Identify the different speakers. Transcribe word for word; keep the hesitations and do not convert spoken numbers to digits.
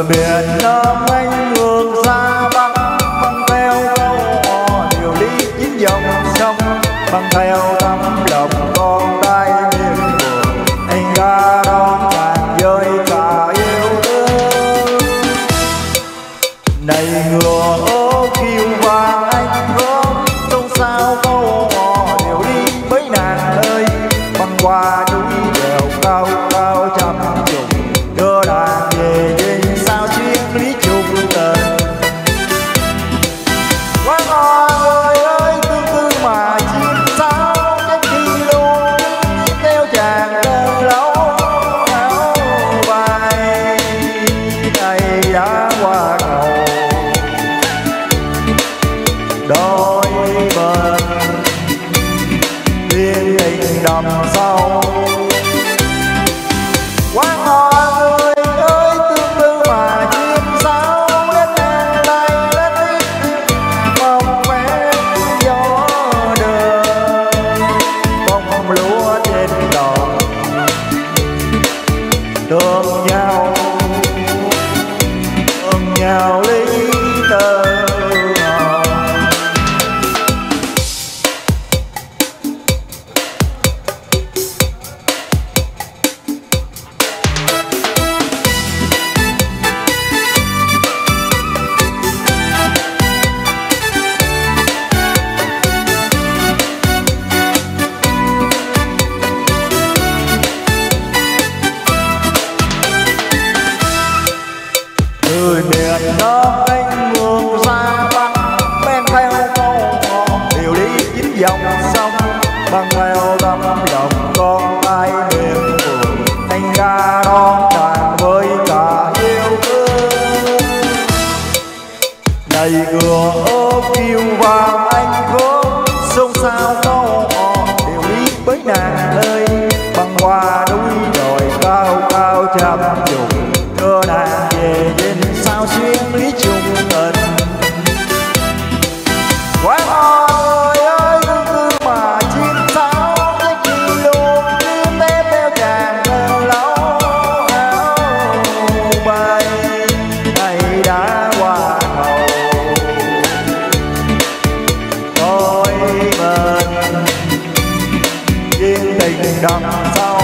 Speaker 1: miền Nam anh ngược ra Bắc, băng theo câu hò điều lý chín dòng sông, băng theo tấm lòng con tay miền buồn, anh ra đón nàng với cả yêu thương. Này ngựa ô kiêu vàng anh gom, sông sao câu hò điều lý với nàng ơi, băng qua núi đèo cao cao trăm trùng, đưa nàng về dinh sao xuyên lý chung tình. Quán hò người ơi tương tư mà chim sao, chắc đi luôn theo chàng đơn lâu áo bay này đã qua cầu đôi bên liên tình đầm sâu. Quán hò người ơi tương tư mà chim sao, đến nàng tay đến ít mong vé gió đời, bông lúa trên đồng thương nhau thương nhau lý tơ. Người miền Nam anh ngược ra Bắc, men theo câu hò điều lý chín dòng sông, băng theo tấm lòng con tay miền buồn, anh ra đón nàng với cả yêu thương. Này ngựa ô kiêu vàng anh gom, sông sao câu hò điều lý với nàng ơi, băng qua núi đồi cao cao trăm trùng, đưa nàng về dinh sao xuyên lý chung tình. Quán hò người ơi tương tư mà chim sao, chắc chi luôn kiếm tép theo chàng đơn lâu áo bay này đã qua cầu đôi bên duyên tình đậm sâu.